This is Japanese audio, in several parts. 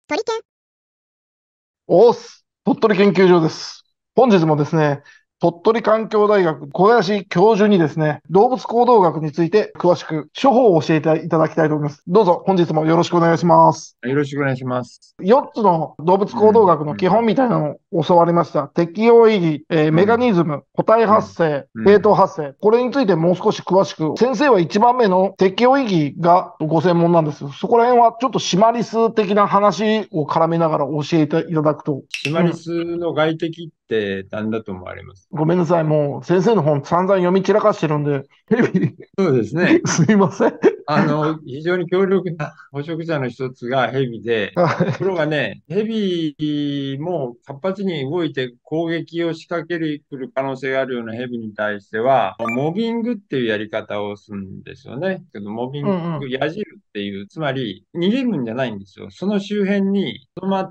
鳥犬。 おーす。鳥取研究所です。本日もですね、鳥取環境大学小林教授にですね、動物行動学について詳しく処方を教えていただきたいと思います。どうぞ本日もよろしくお願いします。 よろしくお願いします。 4つの動物うん、 行動学の基本うん、 みたいなのを教わりました。適応意義、メカうん、 ニズム、個体うん、 発生、系統うん。 発生。これについてもう少し詳しく、先生は1番目の適応意義がご専門なんです。そこら辺はちょっとシマリス的な話を絡めながら教えていただくと。 シマリスの外敵って何だと思われます？ ごめんなさい。もう先生の本散々読み散らかしてるんで、ヘビ、 そうですね。 すいません。 非常に強力な捕食者の一つがヘビで、ところがね、ヘビも活発に動いて攻撃を仕掛ける来る可能性があるようなヘビに対しては、モビングっていうやり方をするんですよね。けど、モビング、 うんうん。 矢印っていう、つまり逃げるんじゃないんですよ。その周辺に止まって、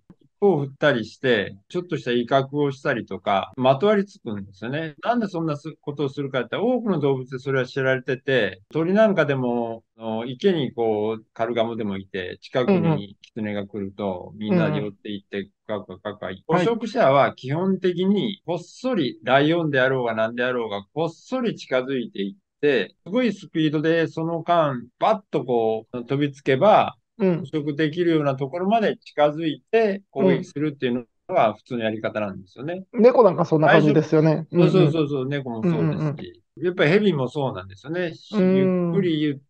を振ったりして、ちょっとした威嚇をしたりとか、まとわりつくんですよね。なんでそんなことをするかって、多くの動物でそれは知られてて、鳥なんかでも、池にこう、カルガモでもいて、近くうんうん。 にキツネが来ると、みんな寄っうんうん。 ていって、カカカカ。捕はい。 食者は基本的に、こっそり、ライオンであろうが何であろうが、こっそり近づいていって、すごいスピードでその間、バッとこう、飛びつけば、捕うん。 食できるようなところまで近づいて攻撃うん。 するっていうのが普通のやり方なんですよね。 猫なんかそんな感じ最初、 ですよね。うそうんうん。 そうそうそう、猫もうんそううんうん。 ですし、やっぱりヘビもそうなんですよね。 うーゆっくん。 り言って、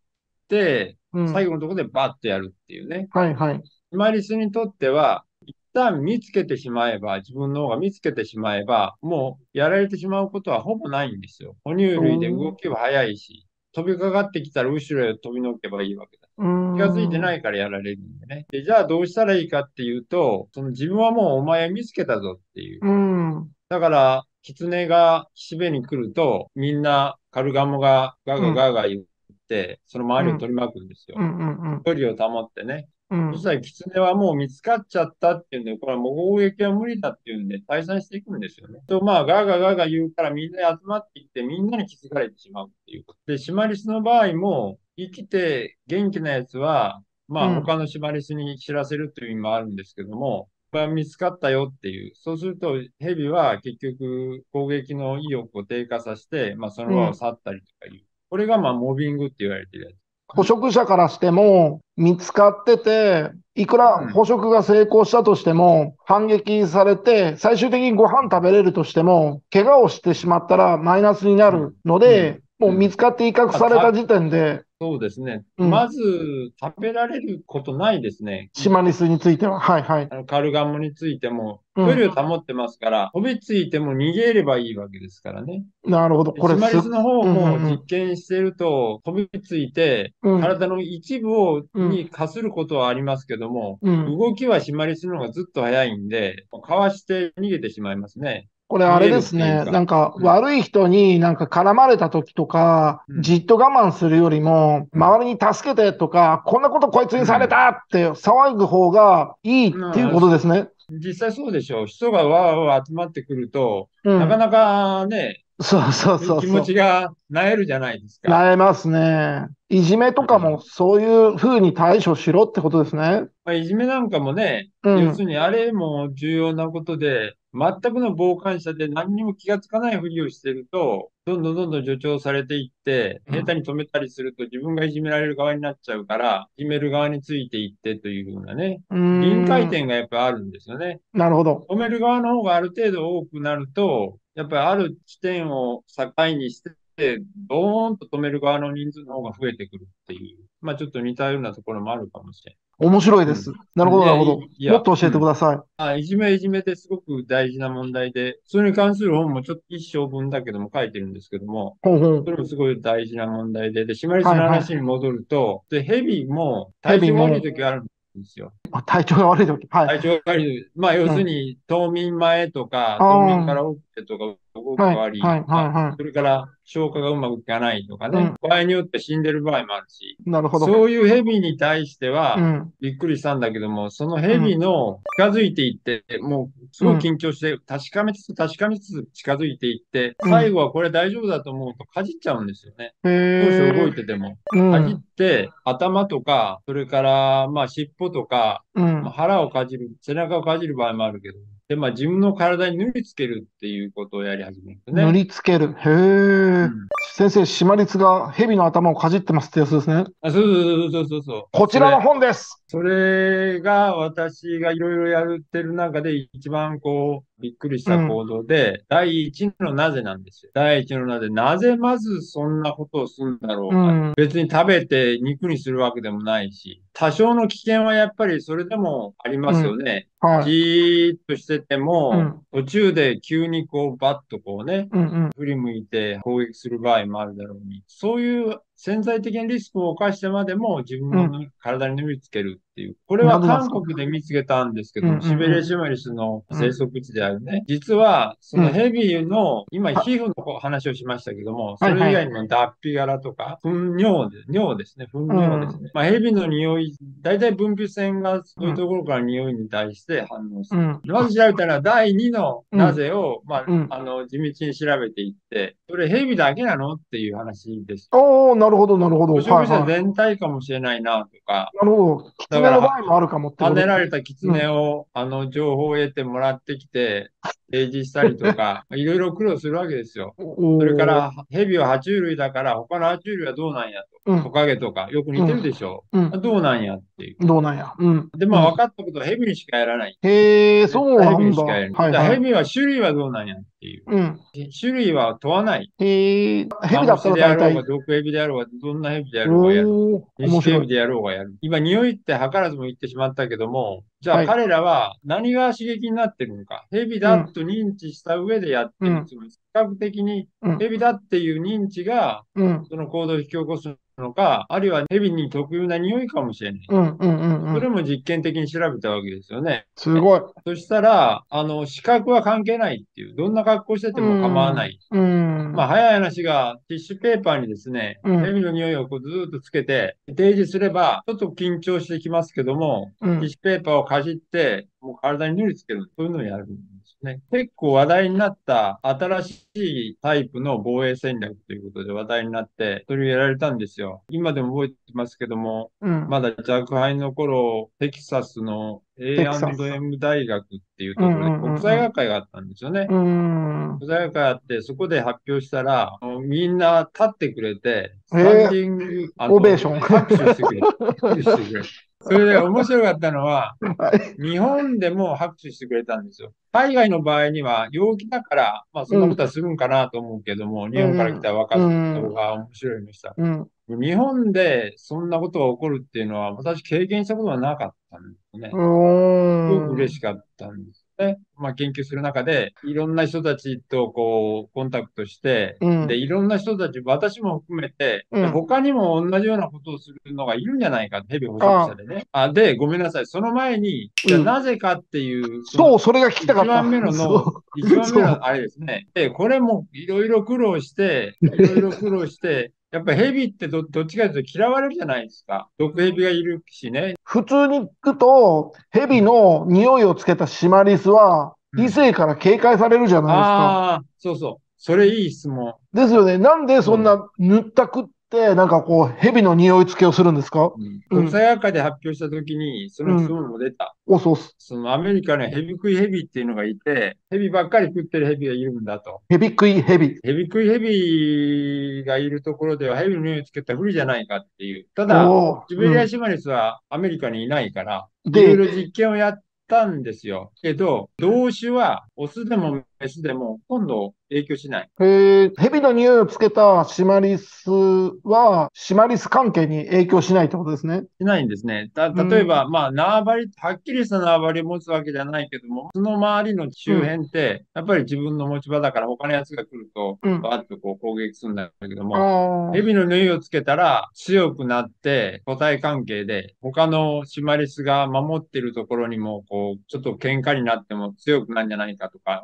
うん。 最後のところでバッとやるっていうね。 はいはい。 シマリスにとっては、一旦見つけてしまえば、自分の方が見つけてしまえば、もうやられてしまうことはほぼないんですよ。哺乳う類でーん。 動きは速いし、飛びかかってきたら後ろへ飛び乗けばいいわけだ。 うー気がついてん。 ないからやられるんでね。で、じゃあどうしたらいいかっていうと、その自分はもうお前見つけたぞっていう。 うーん。 だから、キツネが岸辺に来ると、みんなカルガモがガーガーガうん。 ーガー言って、その周りをうん。 取り巻くんですよ。 うんうんうん。 距離を保ってね。 うん。 そしたらキツネはもう見つかっちゃったっていうんで、これはもう攻撃は無理だっていうんで退散していくんですよね。と、まあ、ガーガーガーガー言うからみんな集まっていってみんなに気づかれてしまうっていうこと。で、シマリスの場合も生きて元気なやつは、まあうん。 他のシマリスに知らせるという意味もあるんですけども、まあ、見つかったよっていう。そうすると、ヘビは結局攻撃の意欲を低下させて、まあその場をうん。 去ったりとかいう。これがまあモビングって言われてるやつです捕ね。 食者からしても、見つかってて、いくらうん。 捕食が成功したとしても、反撃されて、最終的にご飯食べれるとしても、怪我をしてしまったらマイナスになるうん。 のうん。 で、もううん。 見つかって威嚇まあ、 された時点で、 そうですね。 うん、 まず、食べられることないですね。 シマリスについては。はいはい。 カルガモについても、 うん。 距離を保ってますから、飛びついても逃げればいいわけですからね。 なるほど。これす、 シマリスの方うんうも実ん験していると、飛びついて、 うん。うん。 体の一部をうん。 にかすることはありますけども、 うん。 動きはシマリスの方がずっと速いんで、かわして逃げてしまいますね。 これあれ逃げるっですね。なていうか。 んかうん。 悪い人になんか絡まれた時とか、 うん。 じっと我慢するよりも、 うん。 周りに助けてとか、こんなことこいつにされうん。 たって騒ぐ方がいいっていうまあ、 ことですね。 実際そうでしょう。人がわーわー集まってくると、 うん。 なかなかね、 そうそうそう気持そちが萎えるじゃないですう。 か。 なえますね。いじめとかもうん。 そういうふうに対処しろってことですね。 まあ、いじめなんかもね、 うん。 要するにあれも重要なことで、全くの傍観者で何にも気がつかないふりをしてると、どんどんどんどん助長されていって、 うん。 下手に止めたりすると自分がいじめられる側になっちゃうから、いじめる側についていってというふうなね、 うー臨界ん。 点がやっぱあるんですよね。 なるほど。 止める側の方がある程度多くなると、やっぱりある地点を境にして、ドーンと止める側の人数の方が増えてくるっていう、まあちょっと似たようなところもあるかもしれ面白いない。 です。なるほど、 うん。 なるほど。 いや、 もっと教えてくうん。 ださい。 いじめはいじめですごく大事な問題で、それに関する本もちょっと一章分だけども書いてるんですけども、 ほうほう。 それもすごい大事な問題で、シマリスのはいはい。 話に戻ると、で、ヘビもヘ体調が悪いビも、 時があるんですよ。 体調が悪い時。はい。 体調が悪い。まあ、要うん。 するに、冬眠前とか、冬眠かあら起きてとか、 動きはい、 が悪いはい、はい、 とか、 はそれから消化がうまくいかないとかい。うね、 ん。 場合によって死んでる場合もあるし、 なるほど。 そういう蛇に対してはうん、 びっくりしたんだけども、そのうん、 蛇の近づいていって、もうすごいうん。 緊張して確かめつつ近づいていって、 うん。 最後はこれ大丈夫だと思うとかじっちゃうんですよね。 へ少々動え、 いてても。かじっうん、 て頭とか、それからまあ尻尾とか、まあ、 うん。 腹をかじる、背中をかじる場合もあるけど、で、まあ自分の体に塗りつけるっていうことをやり始めるんです塗ね。 りつける。へえ。 うん。 先生、シマリスが蛇の頭をかじってますってやつですね。 あ、そうそうそうそうそう。 こちらの本です。 それが私がいろいろやってる中で一番こう、びっくりしうん、 た行動で、第一のなぜなんですよ。第一のなぜ、なぜまずそんなことをするんだろうか。 うん、 別に食べて肉にするわけでもないし、多少の危険はやっぱりそれでもありますようん。 ね。じはい。 ーっとしてても、 うん、 途中で急にこうバッとこうね、 うん、うん。 振り向いて攻撃する場合もあるだろうに、そういう潜在的なリスクを冒してまでも自分うん。 の体に塗りつけるっていう。これはなぜなんですか？ 韓国で見つけたんですけうん、 ども、 うん、うん。 シベリアシマリスのうん、 生息地であるね。実は、そのうん。 ヘビの、今皮は、 膚の話をしましたけども、 はい、 それ以はい。 外にも脱皮柄とか、尿ですね。糞うん、 尿ですね。まあ、ヘビの匂い、大体分泌腺がそういうとうん、 ころから匂いに対して反応する。 うん、 まず調べたら、第2のうん、 なぜを、まあ、 うん。 地道に調べていって、それヘビだけなのっていう話です。 おー、なるほど、なるほど。 もしかはい、はしたら全体かもしれないなとか、 い。なるほど。 だから狐の場合もあるかもってはことですね。 ねられたうん。 狐を、情報を得てもらってきて、提示したりとか、いろいろ苦労するわけですよ。それかおー、 ら、蛇は爬虫類だから、他の爬虫類はどうなんやと。 うん、 トカゲとか、よく似てうん、 るでしょう。 うん。 どうなんやっていう。 どうなんや。うん、 で、まあ、分うん。 かったことは蛇にしかやらない。 へえ、そう絶対蛇なんだ。 にしかやらない。 はい、 じゃあ、 はい。 蛇は種類はどうなんやっていう。 うん。 種類は問わない。 へえ、蛇マムシだったらであろうが、 大体、 毒蛇であろうが、どんな蛇であろうがやる。 おー、面白い。 錦蛇でやろうがやる。今、匂いって図らずも言ってしまったけども、じゃあはい。 彼らは何が刺激になってるのか。蛇うん、 だと認知した上でやってる。 うん、 つまり、視覚的にうん、 蛇だっていう認知が、 うん、 その行動を引き起こすのか、あるいは蛇に特有な匂いかもしれない。 うん、うん、うん、うん。 それも実験的に調べたわけですよね。 すごい。 そしたら、視覚は関係ないっていう、どんな格好しててうも構わなん、 い。 うん、 まあ、早い話が、ティッシュペーパーにですね、 うん、 蛇の匂いをこうずーっとつけて、提示すれば、ちょっと緊張してきますけども、 うん。 ティッシュペーパーをかじって、もう体に塗りつける。そういうのをやるんですね。結構話題になった新しいタイプの防衛戦略ということで話題になって、それをやられたんですよ。今でも覚えてますけども、 うん。 まだ若輩の頃、テキサスのテキサス。 A&M 大学っていううん、 ところでうん、 国際学会があったんですよね。 うん、うん。う国際学会あって、そこで発表したら、みんな立ってくれて、 ん。 スタンディング、 オベーション。 拍手してくれ。拍手してくれ。それで面白かったのは、 はい。 日本でも拍手してくれたんですよ。海外の場合には、陽気だから、まあそんなことうん、 はするんかなと思うけども、日う本から来ん、 た若う者ん、 が面白いのした。 うん。 日本でそんなことが起こるっていうのは、私経験したことがなかったんですね。 うすごくーん。 嬉しかったんですね。まあ、研究する中で、いろんな人たちとこう、コンタクトして、で、 うん、 いろんな人たち、私も含めて、 うん。 他にも同じようなことをするのがいるんじゃないか、ヘビ捕食者あ、 でね。で、ごめんなさい。その前に、じゃあうん。 なぜかっていう、その、 そう、それが聞きたか一った。 番目のそ脳、一う、 番目のそあれですね。で、これもいろいろ苦労して、 う。 いろいろ苦労して、やっぱりヘビってどっちかというと嫌われるじゃないですか。毒ヘビがいるしね。 普通に聞くと、蛇うん。 の匂いをつけたシマリスは、異うん。 性から警戒されるじゃないですか。 ああ、そうそう。それいい質問。 ですよね。なんでそんそうな塗ったくって、なんかこう、蛇の匂い付けをするんですか？ うん。 うん、 国際学会で発表したときに、その質うん。 問も出た。 おそうす。 そのアメリカにはヘビ食いヘビっていうのがいて、ヘビばっかり食ってるヘビがいるんだと。 蛇食い蛇。 ヘビ食いヘビがいるところではヘビの匂いつけたら不利じゃないかっていう。ただ、 おお、 シベうん。 リアシマリスはアメリカにいないから、いろいで、 ろ実験をやったんですよ。けど、同種はオスでもメスでもほとんど影響しない。 蛇の匂いをつけたシマリスは、シマリス関係に影響しないってことですね。 しないんですね。 うん、 例えば、まあ、縄張り、はっきりした縄張りを持つわけじゃないけども、その周りの周うん、 辺って、やっぱり自分の持ち場だから他のやつが来ると、 うん。 バーッとこう攻撃するんだけどあも、 あ、 蛇の縫いをつけたら強くなって個体関係で、他のシマリスが守ってるところにも、こう、ちょっと喧嘩になっても強くなるんじゃないかとか思った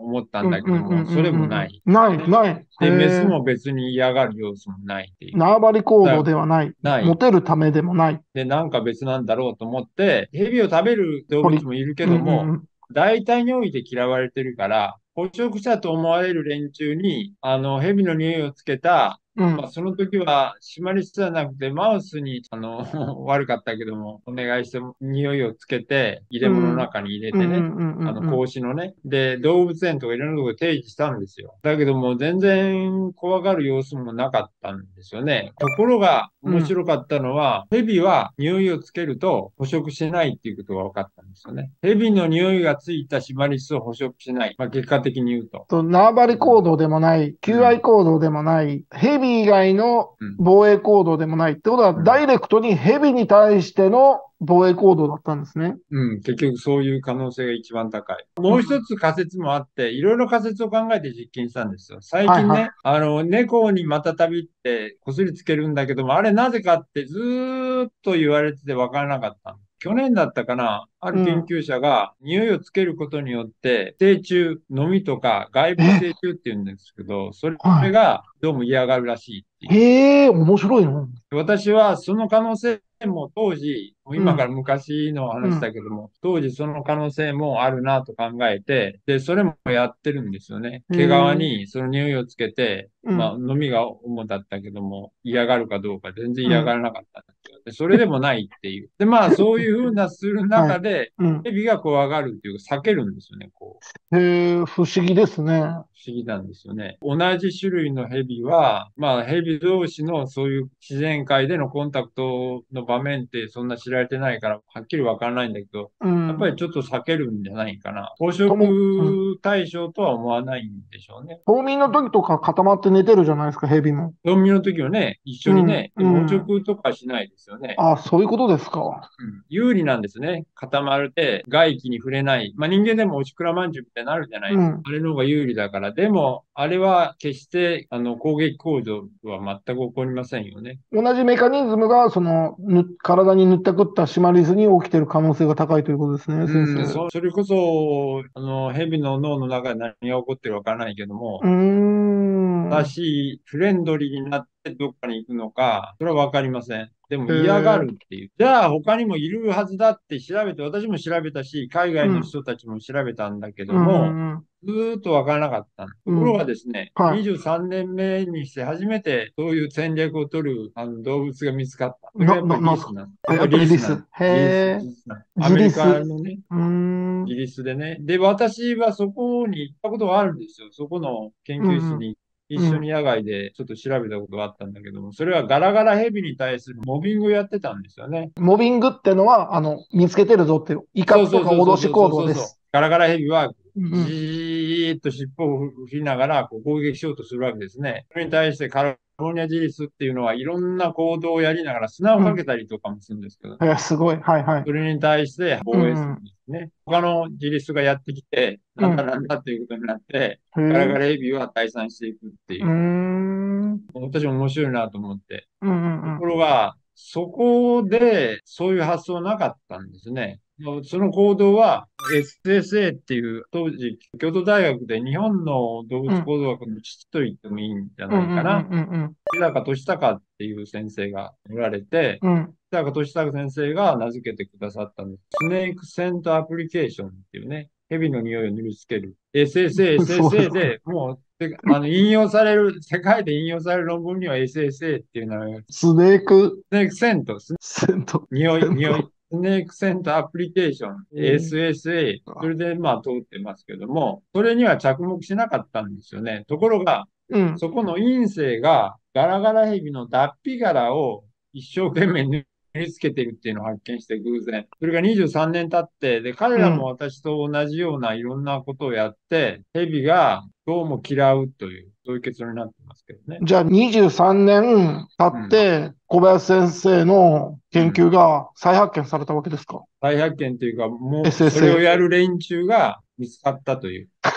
んだけども、それもない。 ない、 ね。 ない。へで、メスえ。 も別に嫌がる要素もないっていう。 縄張り行動だではない。 ない。 モテるためでもない。 で、なんか別なんだろうと思って、蛇を食べる動物鳥。 もいるけうんども、 うんうん。 大体において嫌われてるから、捕食者と思われる連中に、蛇の匂いをつけた、まあ、 うん。 その時は、シマリスじゃなくて、マウスに、悪かったけども、お願いして、匂いをつけて、入れ物のうん。 中に入れうんてね、 うんうんうん格子のね。で、動物園とかいろんなところで定義したんですよ。だけども、全然怖がる様子もなかったんですよね。ところが、 うん。うん。 面白かったのは、蛇は匂いをつけると捕食しないっていうことが分かったんですよね。蛇の匂いがついたシマリスを捕食しない。まあ、結果的に言うと。 縄張りうん。 行動でもない、求愛うん。 行動でもない、蛇以外のうん。 防衛行動でもないってことは、 うん。 ダイレクトに蛇に対しての防衛行動だったんですね。 うん、結局そういう可能性が一番高い。 うん。 もう一つ仮説もあって、いろいろ仮説を考えて実験したんですよ。最近ね、 はいは猫にまたたびってこすりつけるんだけども、あれなぜかってずーっと言われてて分からなかったの。去年だったかな、あい。うん。 る研究者が匂いをつけることによって、寄生虫、ノミとか外部寄生え、 虫って言うんですけど、それはがどうも嫌がるらしいってい。 いう。 面白いの。 私はその可能性も当時、もううん。 今から昔の話だうん。 けども、当時その可能性もあるなと考えて、で、それもやってるんですよね。毛皮へえ。 にその匂いをつけて、まあ、 うん。 飲みが主だったけども、嫌がるかどうか全然うん。 嫌がらなかったんですよ。で、それでもないっていう。で、まあ、そういうふうなするはい。 中で、 うん。 蛇が怖がるっていうか避けるんですよね、こう。 へえ、不思議ですね。 不思議なんですよね。同じ種類のヘビは、まあヘビ同士のそういう自然界でのコンタクトの場面ってそんな知られてないから、はっきりわからないんだけど、 うん。 やっぱりちょっと避けるんじゃないかな。捕うん。 食対象とは思わないんでしょうね。 冬眠の時とか固まって寝てるじゃないですか、蛇も。 冬眠の時はね、一緒うん。 にね、でも捕うん。 食とかしないですよね。 あ、そういうことですか。 うん、有利なんですね。固まるて外気に触れない。まあ、人間でもおしくらまんじゅうみたいになるじゃないですか。 うん。 あれの方が有利だから。でも、あれは決して攻撃行動は全く起こりませんよね。 同じメカニズムが、体に塗ったくったシマリスに起きてる可能性が高いということですね、先うん、 生。 それこそ、蛇の脳の中で何が起こってるかわからないけども、 うーん。へ正しいフレンドリーになってどっかに行くのか、それはわかりません。でも嫌がえ。 るっていう。じゃあ他にもいるはずだって調べて、私も調べたし、海外のうん。 人たちも調べたんだけうども、 ん。 ずーっとわからなかった。ところうん。 がですね、 は 23年目にして初めてそういう戦略を取る動物が見つかった。 い。 それがやっぱりなんすか。 リスなんです。やっやっぱぱりりリス。 リスなんです。 へえ。 リスなんです。ア自メリ立。うカのね、 ーん。 イギリスでね。で、私はそこに行ったことがあるんですよ。そこの研うん。 究室に一うん。 緒に野外でちょっと調べたことがあったんだけども、それはガラガラヘビに対するモビングをやってたんですよね。 モビングってのは、見つけてるぞっていう、威そう嚇とそうそうそうか脅しそうそうそう。 行動です。 ガラガラヘビはじうん。 ーっと尻尾を振りながらこう攻撃しようとするわけですね。それに対してカリフォルニアジリスっていうのはいろんな行動をやりながら砂をかけうん。 たりとかもするんですけど、 すごい。はいはい。 それに対して防衛するうん。 んですね。他の自立がやってきて、 うん。 なんだなんだっていうことになって、 へえ。 ガラガラヘビは退散していくってうーいう。 ん。うん私も面白いなと思って。 うんうとこん。 ろが、そこでそういう発想なかったんですね。その行動は SSA っていう当時京都大学で日本の動物うん。 行動学の父と言ってもいいんじゃうんうないかな。 んうんうん日高俊孝っていう先生がおられて、 うん。うん。 日高俊孝先生が名付けてくださったんです。スネークセントアプリケーションっていうね、蛇の匂いを塗りつける。SSA、 そうです SSA か。 でもう、引用される、世界で引用される論文には SSA っていうのは、ススネークネークセント、 セント、 匂い、匂い、 セント。 スネークセントアプリケーション、 えー SSA、そあ。 れでまあ通ってますけども、それには着目しなかったんですよね。ところが、 うん。 そこの院生がガラガラヘビの脱皮殻を一生懸命塗りつけてるっていうのを発見して偶然。それが23年経って、で、彼らもうん。 私と同じようないろんなことをやって、ヘビがどうも嫌うという、そういう結論になってますけどね。 じゃあ23年経うん。 って、小林先生の研うん。 究が再発見されたわけですか？ 再発見というか、もうそれを SSA。 やる連中が見つかったという。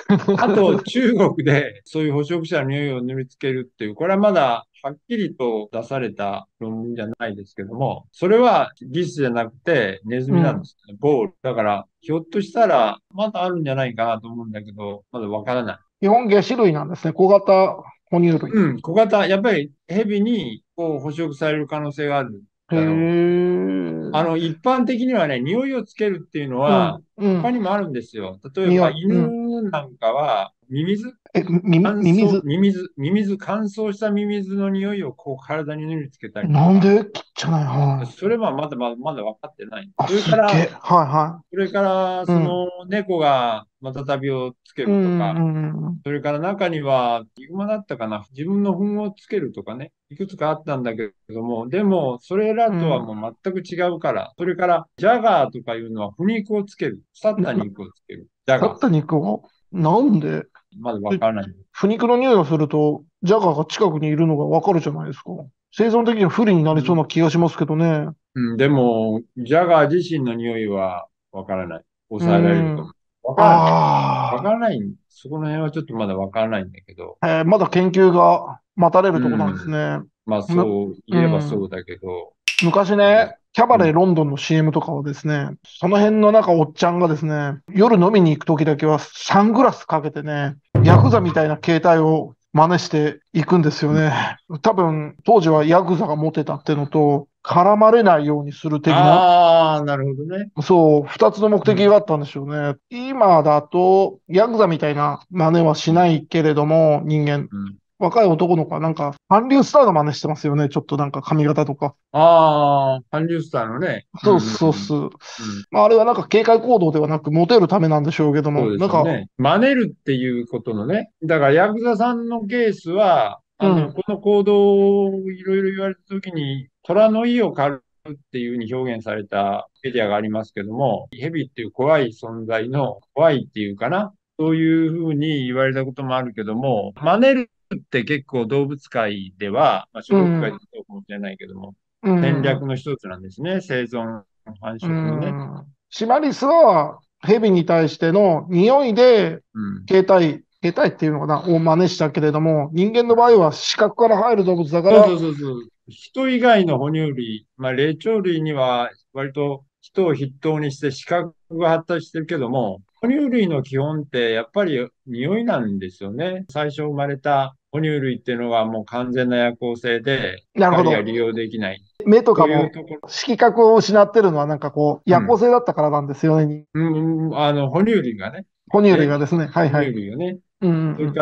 あと、中国でそういう捕食者の匂いを塗りつけるっていう、これはまだはっきりと出された論文じゃないですけども、それはリスじゃなくてネズミなんでうん。 すね。ボール。だから、ひょっとしたらまだあるんじゃないかなと思うんだけど、まだわからない。 基本下種類なんですね。小型哺乳類。 うん、小型、やっぱりヘビにこう捕食される可能性があるへだろう。 え。 一般的にはね、匂いをつけるっていうのは、 うん、うん。 他にもあるんですよ。例えば、 匂い。うん。 犬なんかは、ミミズミミズ。 乾燥したミミズの匂いをこう体に塗りつけたりとか、 なんでちっちゃない。はい。 それはまだ分かってない。 あ、すっげえ。はい、はそれから、 い。うん。 猫がまた旅をつけうん、 るとか、 うん、うん。 それから中には、ヒグマだったかな、自分の糞をつけるとかね、いくつかあったんだけども、でも、それらとはうん。 もう全く違うから、それから、ジャガーとかいうのは、腐肉をつける。腐った肉をつける。ジャガー。 立った肉をなんでまだわで、 からない。 腐肉の匂いがすると、ジャガーが近くにいるのがわかるじゃないですか。生存的には不利になりそうな気がしますけどね。 うん、でも、ジャガー自身の匂いはわからない。 う抑えられるとん。 思う。わからない。わかあらない。そこの辺はちょっとまだわからないんだけど。 あ、まだ研究が待たれるうとこなんですん。 ね。 まあ、 む、 そう言えばそうん。 うだけど。 昔ね、 うん。 キャバうん。 レーロンドンの CM とかはですね、その辺のおっちゃんがですね、夜飲みに行くときだけはサングラスかけてね、ヤクザみたいな携帯を真似していくんですよね。多分、当時はヤクザがモテたってのと、絡まれないようにする的な、 ああ、なるほどね。 そう、二つの目うん。 的があったんでしょうね。今だと、ヤクザみたいな真似はしうん。 ないけれども、人間。 うん。 若い男の子は韓流スターの真似してますよね。ちょっと髪型とか。 ああ、韓流スターのね。うそうん。うん。 そうそう。 うん。 まあ、あれは警戒行動ではなく、モテるためなんでしょうけども、 そうですよね。真似るっていうことのね。だから、ヤクザさんのケースは、 うん、 この行動をいろいろ言われたときに、虎の意を狩るっていうふうに表現されたメディアがありますけども、蛇っていう怖い存在の、怖いっていうかな。そういうふうに言われたこともあるけども、真似るって結構動物界では、まあ、種族界でうん、 そうかもしれないけども、 うん、 戦略の一つなんですね。生存、繁う殖のね。 ん。シマリスは、ヘビに対しての匂いで、 うん。 携帯っていうのかな、を真似したけれども、人間の場合は視覚から入る動物だかそうそうら、 そうそう。人以外の哺乳類、まあ、霊長類には割と人を筆頭にして視覚が発達してるけども、哺乳類の基本ってやっぱり匂いなんですよね。最初生まれた哺乳類っていうのはもう完全な夜行性でなるほど。 光が利用できない。 目とそういうかも、 ところ。 色覚を失ってるのは夜行うん。 性だったからなんですよね。 哺乳類がね。 哺乳類ね。 がですね。はい哺はい。 乳類がね。 うん、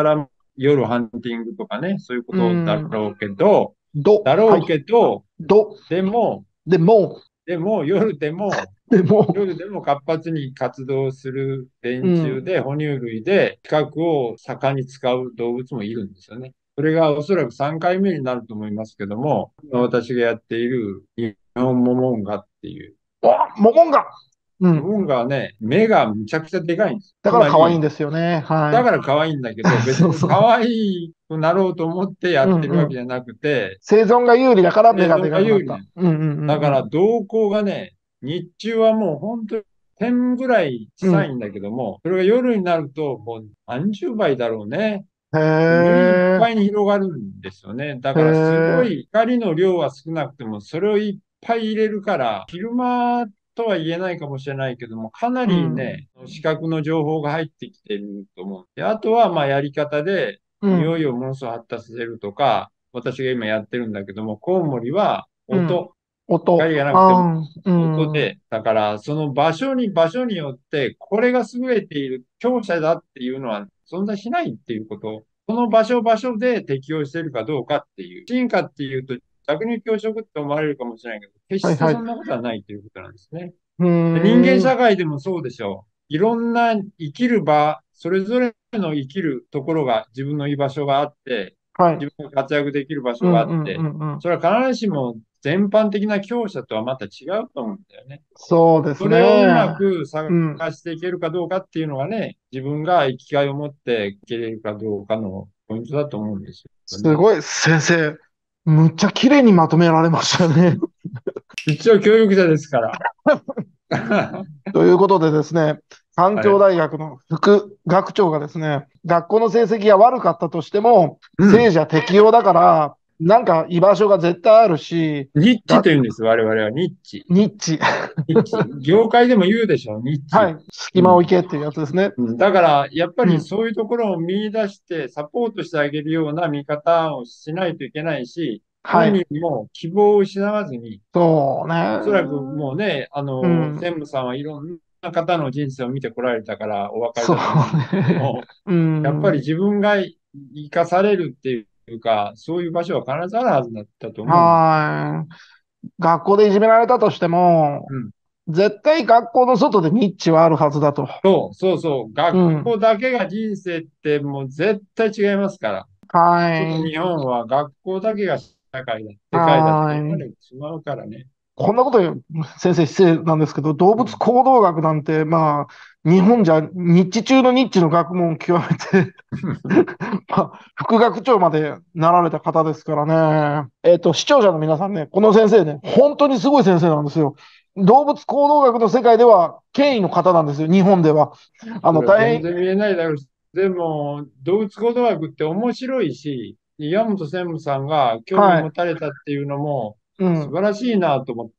それから夜ハンティングとかね、そういうこうん、 とだうん。 ろうけど、 はい。ど、 でも、 でも、 夜でも、 でも、 夜でも活発に活動するうん、 連中で、哺乳類で、視覚を盛んに使う動物もいるんですよね。それがおそらく3回目になると思いますけども、今私がやっている日本モモンガっていう、 モモンガ。うモん。 モンガはね、目がむちゃくちゃでかいんです。 だつまり、 から可愛いんですよね。はい。 だから可愛いんだけど、別そうそう。 に可愛くなろうと思ってやってるうんうん。 わけじゃなくて、 生存が有利だから目生存がでかくなった。 が有利なの。 うんうんだからうん瞳孔がね、日中はもう本当に点ぐらいうん。うん。 小さいんだけども、それが夜になるともう何十倍だろうね。 へ目いっえ、 ぱいに広がるんですよね。だへからすごえ、 い光の量は少なくても、それをいっぱい入れるから、昼間とは言えないかもしれないけども、かなうん、 りね、視覚の情報が入ってきてると思う。で、あとはまあやり方で、 うん、 匂いをものすごく発達させるとか、私が今やってるんだけども、コウモリはうん。 音、 音。 光がなくてもあー、うん。 音で、だからその場所によって、これが優れている強者だっていうのは存在しないっていうこと。その場所で適応しているかどうかっていう。進化っていうと、弱肉強食って思われるかもしれないけど、決はいはい。 してそんなことはないということなんですね。 うーで人間社ん。 会でもそうでしょう。いろんな生きる場、それぞれの生きるところが自分の居場所があって、 はい。 自分が活躍できる場所がうんうんうあって、 んうん。 それは必ずしも全般的な強者とはまた違うと思うんだよね。 そうですそれをうまね。 く探うん。 していけるかどうかっていうのがね、自分が生きがいを持っていけれるかどうかのポイントだと思うんですよね。 すごい、先生。むっちゃ綺麗にまとめられましたね。 一応教育者ですから。 ということでですね、 環境大学の副学長がですね、学校の成績が悪かったとしても、 うん。 聖者適用だから、なんか居場所が絶対あるし、 ニッチとが、 言うんです、我々は。ニッチ。 ニッチ。 ニッチ。業界でも言うでしょ、ニッチ。 はい。隙間を行うん。 けっていうやつですね。 うんだから、やっぱうん。 りそういうところを見出してサポートしてあげるような見方をしないといけないし、本はい。 人も希望を失わずに、 そうおそらくね。 もうね、 うん。 専務さんはいろんな方の人生を見てこられたからお分かりそうだと思うんですけどね。 も、 うやっぱりん。 自分が生かされるっていうか、そういう場所は必ずあるはずだったと思うんです。 はい。学校でいじめられたとしても、 うん。 絶対学校の外でニッチはあるはずだと。 そう、そうそう。学うん。 校だけが人生ってもう絶対違いますから。ちょっとはい。 日本は学校だけが社会だ、世界だって思わはい。 れてしまうからね。 こんなこと言う、先生失礼なんですけど、動物うん。 行動学なんて、まあ、日本じゃニッチ中のニッチの学問を極めてまあ、副学長までなられた方ですからね。視聴者の皆さんね、この先生ね、本当にすごい先生なんですよ。動物行動学の世界では権威の方なんですよ、日本では。 それは大変、 全然見えないだろうし、でも、動物行動学って面白いし、岩本専務さんが興味はい。 持たれたっていうのも素うん、 晴らしいなと思って、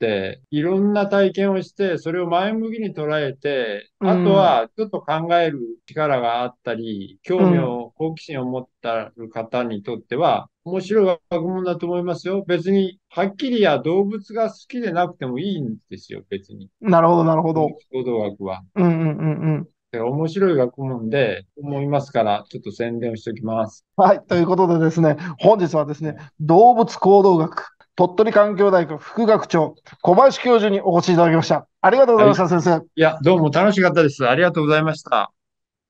いろんな体験をして、それを前向きに捉えて、 うあとん、 はちょっと考える力があったり、 うん。 好奇心を持った方にとっては、面白い学問だと思いますよ。別に、はっきり動物が好きでなくてもいいんですよ、別に。 なるほど、なるほ動物ど。 行動学は。 うん、うん、うん、うん。 面白い学問で思いますから、ちょっと宣伝をしておきます。 はい。ということでですね、本日はですね、動物行動学、鳥取環境大学副学長、小林教授にお越しいただきました。ありがとうござはい。いいました、先生。 や、どうも楽しかったです。ありがとうございました。